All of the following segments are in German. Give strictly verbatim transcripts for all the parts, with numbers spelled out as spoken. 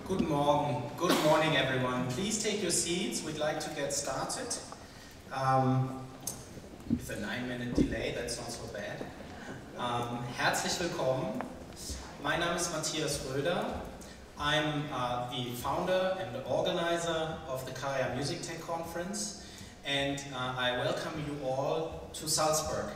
Guten Morgen. Good morning, everyone. Please take your seats. We'd like to get started. Um, with a nine-minute delay, that's not so bad. Um, herzlich willkommen. Mein Name ist Matthias Röder. I'm uh, the founder and the organizer of the Kaya Music Tech Conference, and uh, I welcome you all to Salzburg.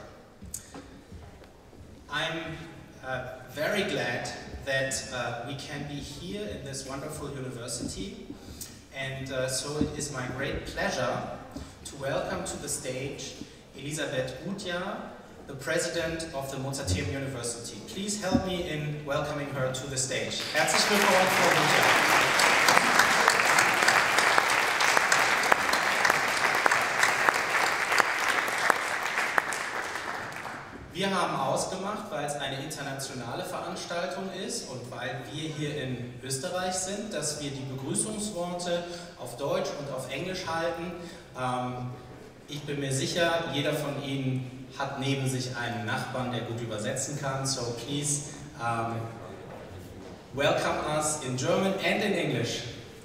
I'm uh, very glad that uh, we can be here in this wonderful university, and uh, so it is my great pleasure to welcome to the stage Elisabeth Gutjahr, the president of the Mozarteum University. Please help me in welcoming her to the stage. Herzlich willkommen, Frau Gutjahr. Wir haben ausgemacht, weil es eine internationale Veranstaltung ist und weil wir hier in Österreich sind, dass wir die Begrüßungsworte auf Deutsch und auf Englisch halten. Ähm, ich bin mir sicher, jeder von Ihnen hat neben sich einen Nachbarn, der gut übersetzen kann. So please um, welcome us in German and in English.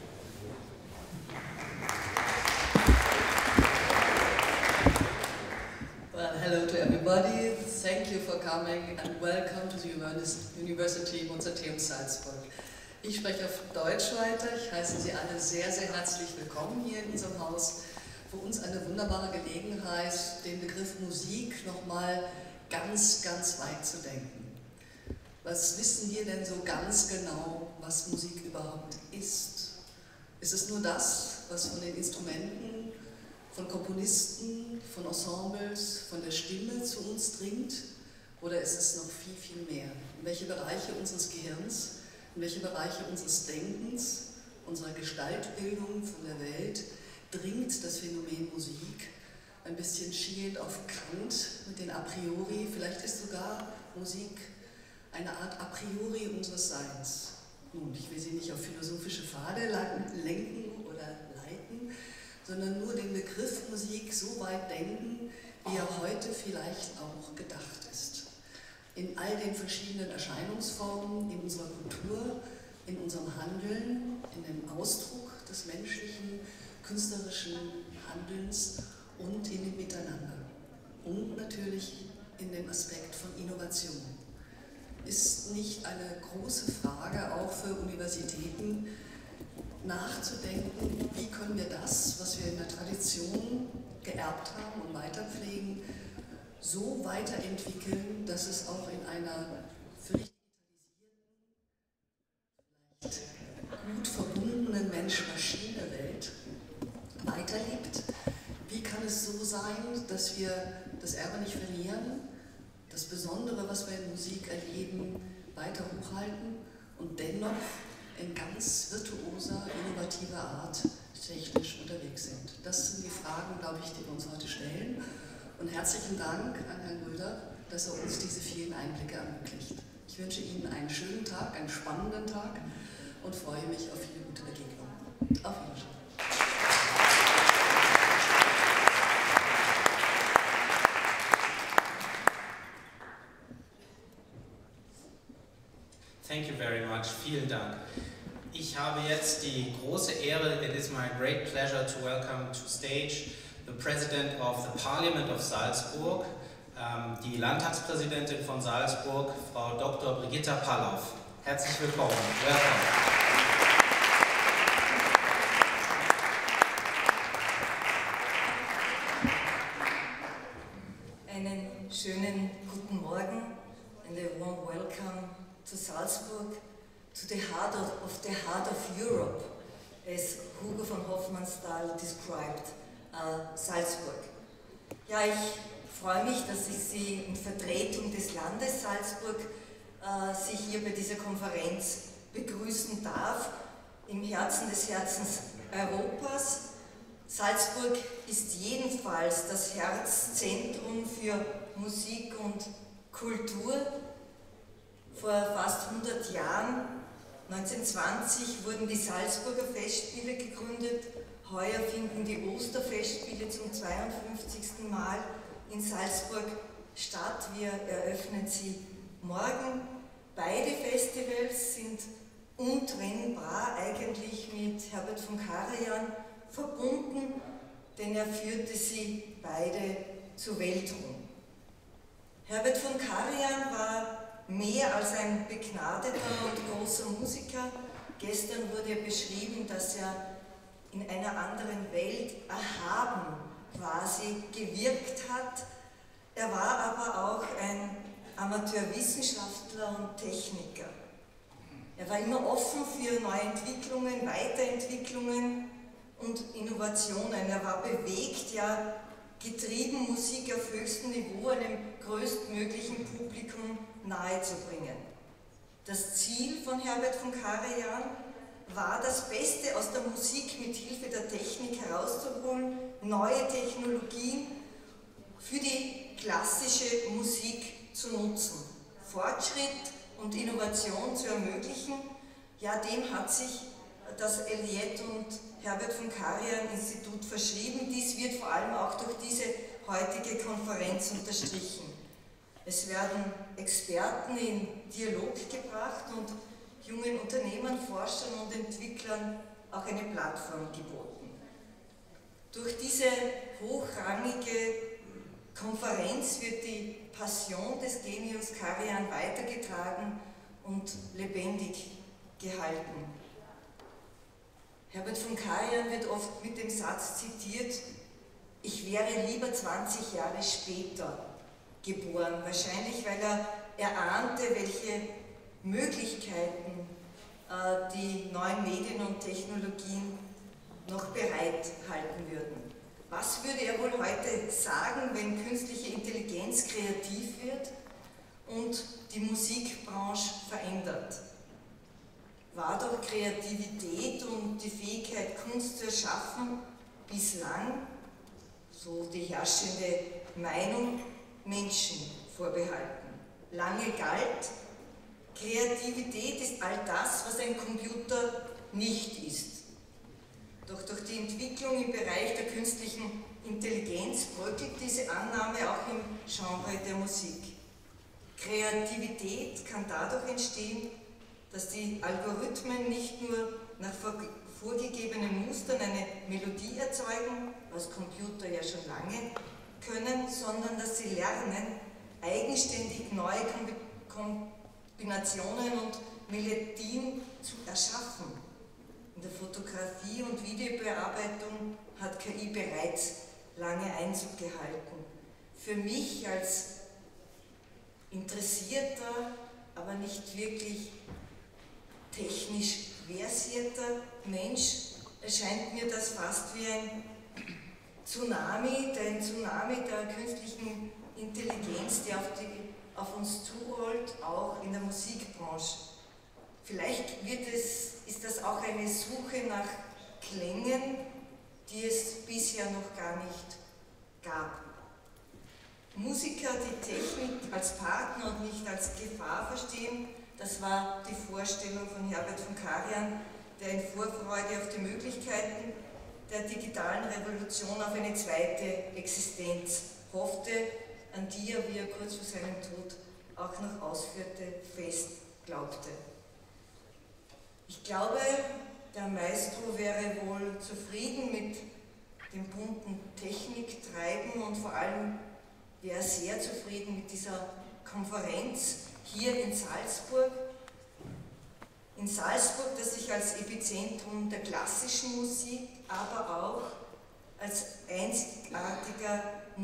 Well, hello to everybody. Thank you for coming and welcome to the University Mozarteum Salzburg. Ich spreche auf Deutsch weiter. Ich heiße Sie alle sehr, sehr herzlich willkommen hier in unserem Haus. Für uns eine wunderbare Gelegenheit, den Begriff Musik nochmal ganz, ganz weit zu denken. Was wissen wir denn so ganz genau, was Musik überhaupt ist? Ist es nur das, was von den Instrumenten, von Komponisten, von Ensembles, von der Stimme zu uns dringt? Oder ist es noch viel, viel mehr? In welche Bereiche unseres Gehirns, in welche Bereiche unseres Denkens, unserer Gestaltbildung von der Welt dringt das Phänomen Musik? Ein bisschen schielend auf Kant mit den A priori. Vielleicht ist sogar Musik eine Art A priori unseres Seins. Nun, ich will Sie nicht auf philosophische Pfade lenken oder leiten, sondern nur den Begriff Musik so weit denken, wie er heute vielleicht auch gedacht ist. In all den verschiedenen Erscheinungsformen, in unserer Kultur, in unserem Handeln, in dem Ausdruck des menschlichen, künstlerischen Handelns und in dem Miteinander. Und natürlich in dem Aspekt von Innovation. Ist nicht eine große Frage auch für Universitäten, nachzudenken, wie können wir das, was wir in der Tradition geerbt haben und weiterpflegen, so weiterentwickeln, dass es auch in einer völlig digitalisierten, gut verbundenen Mensch-Maschine-Welt weiterlebt. Wie kann es so sein, dass wir das Erbe nicht verlieren, das Besondere, was wir in Musik erleben, weiter hochhalten und dennoch in ganz virtuoser, innovativer Art technisch unterwegs sind? Das sind die Fragen, glaube ich, die wir uns heute stellen. Und herzlichen Dank an Herrn Röder, dass er uns diese vielen Einblicke ermöglicht. Ich wünsche Ihnen einen schönen Tag, einen spannenden Tag und freue mich auf viele gute Begegnungen. Auf Wiedersehen. Thank you very much. Vielen Dank. Ich habe jetzt die große Ehre, it is my great pleasure to welcome to stage the President of the Parliament of Salzburg, ähm, die Landtagspräsidentin von Salzburg, Frau Doktor Brigitta Pallow. Herzlich willkommen. Welcome. Einen schönen guten Morgen and a warm welcome to Salzburg, to the heart of, of the heart of Europe, as Hugo von Hofmannsthal described uh, Salzburg. Ja, ich freue mich, dass ich Sie in Vertretung des Landes Salzburg uh, Sie hier bei dieser Konferenz begrüßen darf, im Herzen des Herzens Europas. Salzburg ist jedenfalls das Herzzentrum für Musik und Kultur. Vor fast hundert Jahren, neunzehnhundertzwanzig, wurden die Salzburger Festspiele gegründet. Heuer finden die Osterfestspiele zum zweiundfünfzigsten Mal in Salzburg statt. Wir eröffnen sie morgen. Beide Festivals sind untrennbar eigentlich mit Herbert von Karajan verbunden, denn er führte sie beide zur Weltruhm. Herbert von Karajan war mehr als ein begnadeter und großer Musiker. Gestern wurde beschrieben, dass er in einer anderen Welt erhaben quasi gewirkt hat. Er war aber auch ein Amateurwissenschaftler und Techniker. Er war immer offen für neue Entwicklungen, Weiterentwicklungen und Innovationen. Er war bewegt, ja getrieben, Musik auf höchstem Niveau einem größtmöglichen Publikum nahezubringen. Das Ziel von Herbert von Karajan war, das Beste aus der Musik mit Hilfe der Technik herauszuholen, neue Technologien für die klassische Musik zu nutzen, Fortschritt und Innovation zu ermöglichen. Ja, dem hat sich das Eliette und Herbert von Karajan Institut verschrieben. Dies wird vor allem auch durch diese heutige Konferenz unterstrichen. Es werden Experten in Dialog gebracht und jungen Unternehmern, Forschern und Entwicklern auch eine Plattform geboten. Durch diese hochrangige Konferenz wird die Passion des Genius Karajan weitergetragen und lebendig gehalten. Herbert von Karajan wird oft mit dem Satz zitiert: Ich wäre lieber zwanzig Jahre später geboren, wahrscheinlich weil er erahnte, welche Möglichkeiten äh, die neuen Medien und Technologien noch bereithalten würden. Was würde er wohl heute sagen, wenn künstliche Intelligenz kreativ wird und die Musikbranche verändert? War doch Kreativität und die Fähigkeit, Kunst zu erschaffen, bislang, so die herrschende Meinung, Menschen vorbehalten. Lange galt, Kreativität ist all das, was ein Computer nicht ist. Doch durch die Entwicklung im Bereich der künstlichen Intelligenz bröckelt diese Annahme auch im Genre der Musik. Kreativität kann dadurch entstehen, dass die Algorithmen nicht nur nach vorgegebenen Mustern eine Melodie erzeugen, was Computer ja schon lange können, sondern dass sie lernen, eigenständig neue Kombinationen und Melodien zu erschaffen. In der Fotografie und Videobearbeitung hat K I bereits lange Einzug gehalten. Für mich als interessierter, aber nicht wirklich technisch versierter Mensch erscheint mir das fast wie ein Tsunami, ein Tsunami der künstlichen Intelligenz, der auf, die, auf uns zurollt, auch in der Musikbranche. Vielleicht wird es, ist das auch eine Suche nach Klängen, die es bisher noch gar nicht gab. Musiker, die Technik als Partner und nicht als Gefahr verstehen, das war die Vorstellung von Herbert von Karajan, der in Vorfreude auf die Möglichkeiten der digitalen Revolution auf eine zweite Existenz hoffte, an die er, wie er kurz vor seinem Tod auch noch ausführte, fest glaubte. Ich glaube, der Maestro wäre wohl zufrieden mit dem bunten Techniktreiben und vor allem wäre sehr zufrieden mit dieser Konferenz hier in Salzburg. In Salzburg, das sich als Epizentrum der klassischen Musik, aber auch als einzigartiger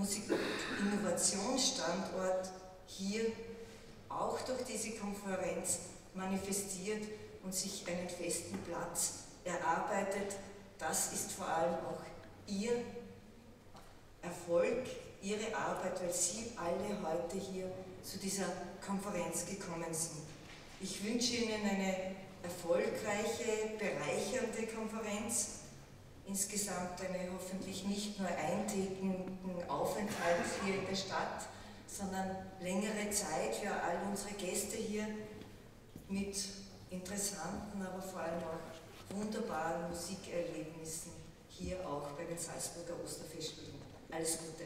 Musik-Innovationsstandort hier auch durch diese Konferenz manifestiert und sich einen festen Platz erarbeitet. Das ist vor allem auch Ihr Erfolg, Ihre Arbeit, weil Sie alle heute hier zu dieser Konferenz gekommen sind. Ich wünsche Ihnen eine erfolgreiche, bereichernde Konferenz, insgesamt eine hoffentlich nicht nur eintägigen Aufenthalt hier in der Stadt, sondern längere Zeit für all unsere Gäste hier mit interessanten, aber vor allem auch wunderbaren Musikerlebnissen hier auch bei den Salzburger Osterfestspielen. Alles Gute!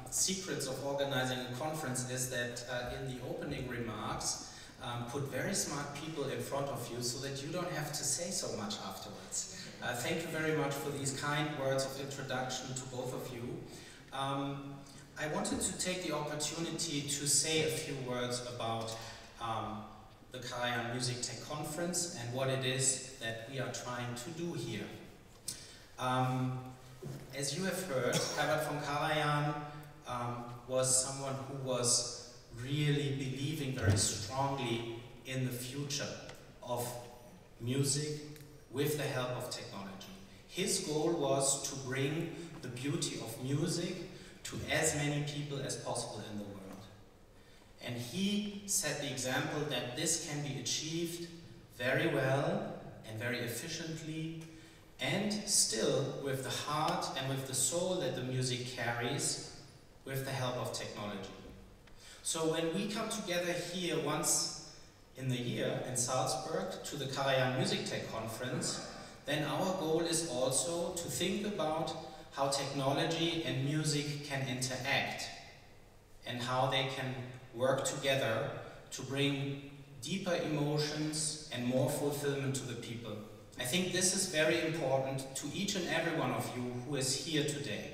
secrets of organizing a conference is that uh, in the opening remarks, um, put very smart people in front of you so that you don't have to say so much afterwards. Uh, thank you very much for these kind words of introduction to both of you. Um, I wanted to take the opportunity to say a few words about um, the Karajan Music Tech Conference and what it is that we are trying to do here. Um, as you have heard, Herbert von Karajan um, was someone who was really believing very strongly in the future of music with the help of technology. His goal was to bring the beauty of music to as many people as possible in the world. And he set the example that this can be achieved very well and very efficiently, and still with the heart and with the soul that the music carries, with the help of technology. So when we come together here once in the year in Salzburg to the Karajan Music Tech Conference, then our goal is also to think about how technology and music can interact and how they can work together to bring deeper emotions and more fulfillment to the people. I think this is very important to each and every one of you who is here today.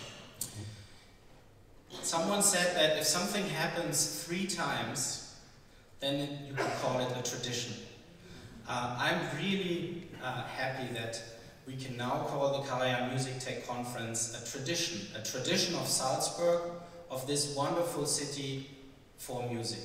Someone said that if something happens three times, then you could call it a tradition. Uh, I'm really uh, happy that we can now call the Karajan Music Tech Conference a tradition, a tradition of Salzburg, of this wonderful city for music.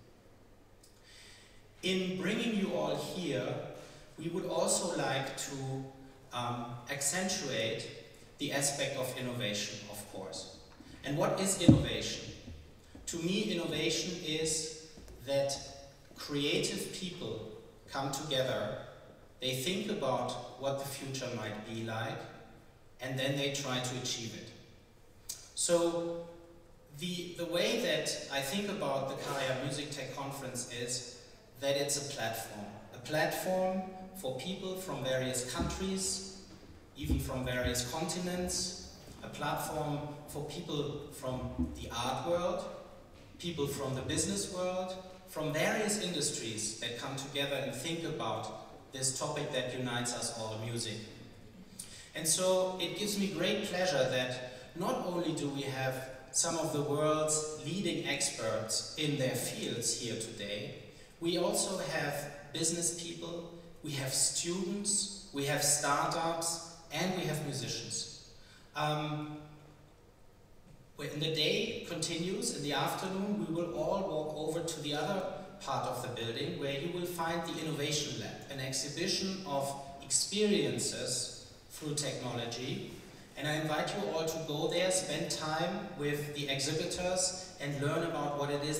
In bringing you all here, we would also like to um, accentuate the aspect of innovation, of course. And what is innovation? To me, innovation is that creative people come together, they think about what the future might be like, and then they try to achieve it. So the, the way that I think about the Karajan Music Tech Conference is that it's a platform. A platform for people from various countries, even from various continents, a platform for people from the art world, people from the business world, from various industries that come together and think about this topic that unites us all, music. And so it gives me great pleasure that not only do we have some of the world's leading experts in their fields here today, we also have business people, we have students, we have startups, and we have musicians. Um, when the day continues, in the afternoon, we will all walk over to the other part of the building where you will find the Innovation Lab, an exhibition of experiences through technology. And I invite you all to go there, spend time with the exhibitors, and learn about what it is